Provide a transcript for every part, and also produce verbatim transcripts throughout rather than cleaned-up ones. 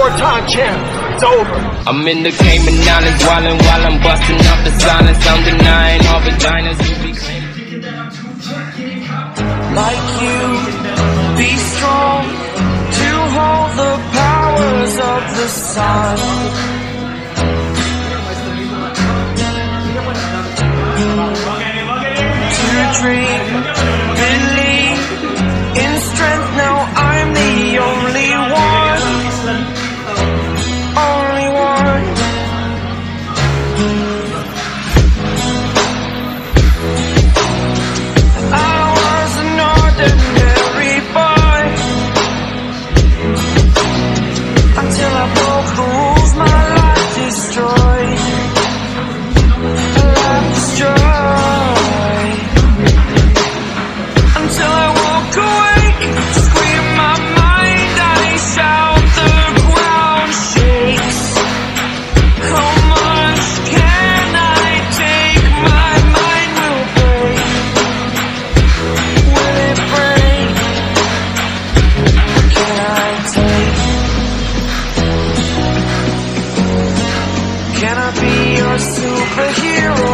four-time champ. It's over. I'm in the Cayman Islands, wildin' while I'm busting up the silence. I'm denying all vaginas who be claiming. Like you, be strong to hold the powers of the sun. To dream, believe in strength. Now I'm the only one, only one. I was an ordinary boy until I broke the rules. My life destroyed, life destroyed. Until I walk awake, scream my mind, I shout, the ground shakes. How much can I take? My mind will break. Will it break? Can I take? Can I be your superhero?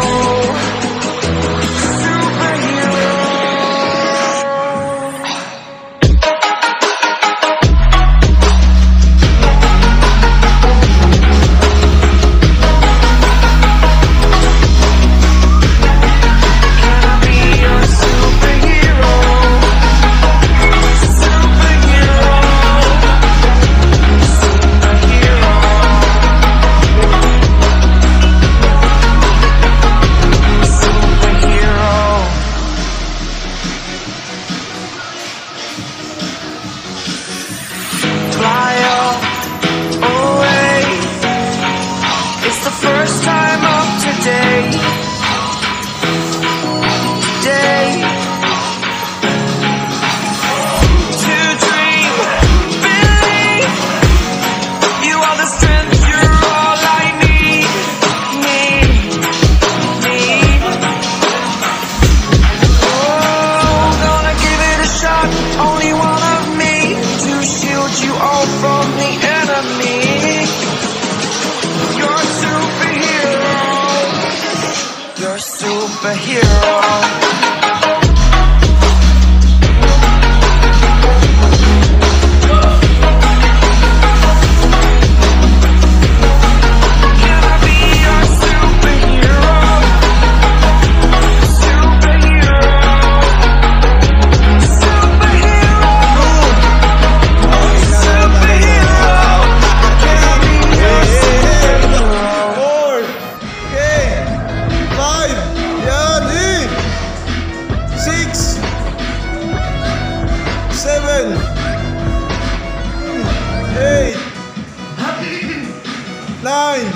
nine,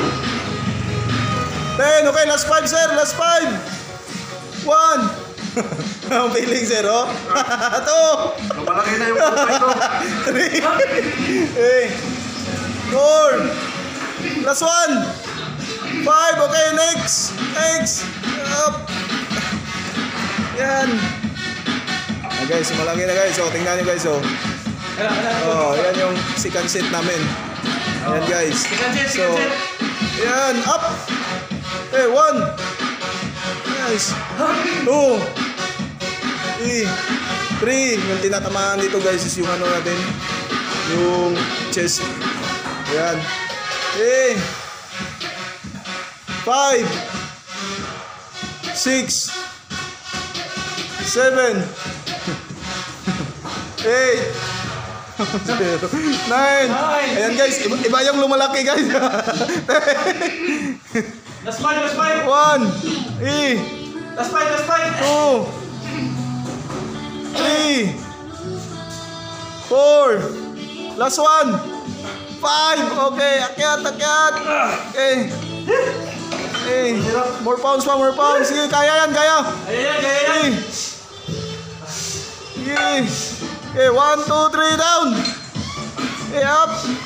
ten. Okay, last five, sir. Last five. one. Ang feeling, sir, oh. two. Malaki na yung puto ito. three. Hey. four. Last one. five. Okay, next. Next. Up. Yan. Ah, guys, malaki na, guys. Oh, tingnan nyo, guys, oh. Oh, yan yung second set namin. Ayan, guys. So, ayan, up. Eh, one. Nice. Two. Three. Three. Yung tinatamaan dito, guys, is yung ano natin. Yung chest. Ayan. Eh. Five. Six. Seven. Eight. Nine. Ayan, guys, iba, iba yung lumalaki, guys. Last five, last five. One. E. Last five, last five. Two. Three. Four. Last one. Five. Okay, akyat, akyat. Okay. Okay. More pounds pa, more pounds. Sige, kaya yan, kaya. Ayan, kaya yan. Sige. Okay, one, two, three, down. Okay, up.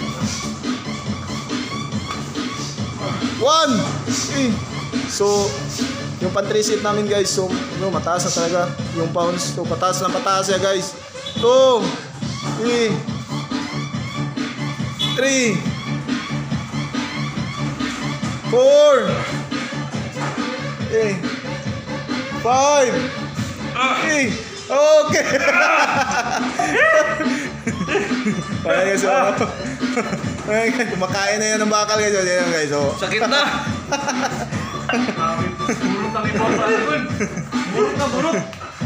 One. Okay. So, yung pan-three-sit namin, guys, so, no, mataas na talaga yung pounds. So, pataas na pataas ya, guys. Two. Three. three, four, okay, five, okay, okay. Ayan guys, so, ayan guys, kumakain na yan ng bakal guys. Ayan guys, so. Sakit na. Burot ang iba pa. Burot na burot.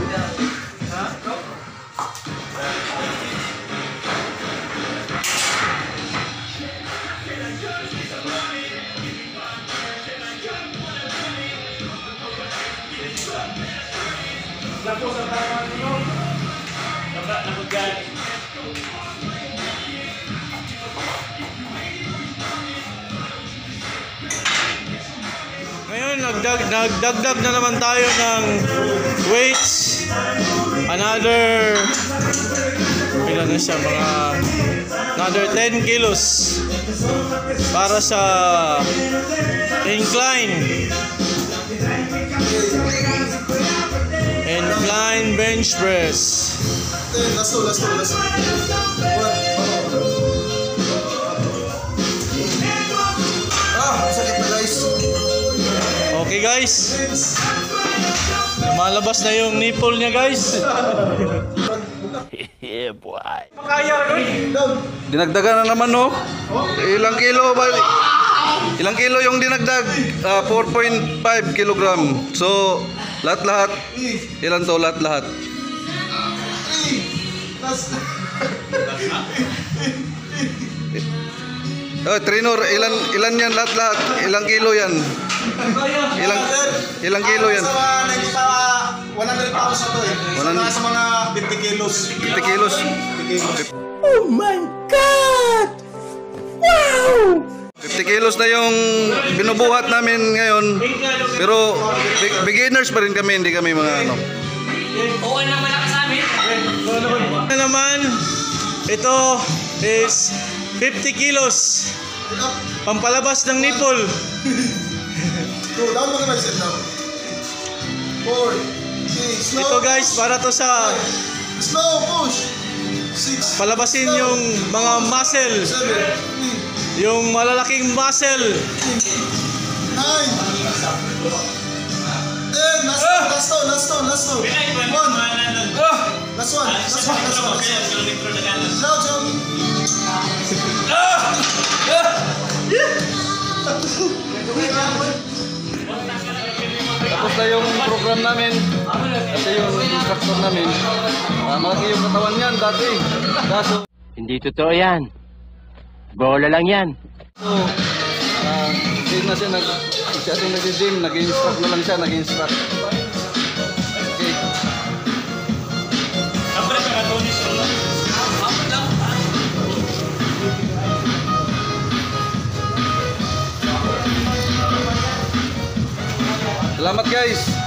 Ngayon, nagdag, nagdagdag na naman tayo ng weights. Another, ilan na siya, mga another ten kilos para sa incline. Incline bench press. Okay, last two, last two, last two. Ah, sakit na guys. Okay guys, lumalabas na yung nipple niya guys. Yeah, boy. Dinagdagan na naman no. Ilang kilo ba? Ilang kilo yung dinagdag? Ah, four point five kilogram. So, lahat-lahat. Ilan to lahat-lahat? Last. Oh, Trinor, ilan ilan yan lahat-lahat? Ilang kilo yan? Ilang ilang kilo yan? Sa mga ninety pa, one hundred pounds na to eh. Sa one hundred mga, sa mga fifty kilos. fifty kilos. fifty kilos. fifty kilos na yung binubuhat namin ngayon. Pero be- beginners pa rin kami, hindi kami mga ano. Na naman, ito is fifty kilos. Pampalabas ng nipple. Two, down mo naman, sit down. Four, three, slow. Ito guys, para to sa Slow push. Six. palabasin yung mga muscle, Seven. Eight. yung malalaking muscle. Nine. Ten. Last one, last one, last one, last one. One. Last one, last one, last one, last one. Slow, slow. Tapos na yung program namin. Kasi yung instructor namin. Uh, malaki yung katawan niyan dati. Kaso, Hindi totoo yan. Bola lang yan. so, uh, hindi na siya nag... Siya ating nag-gym, nag-instruct na lang siya, nag-instruct. Okay. Salamat guys.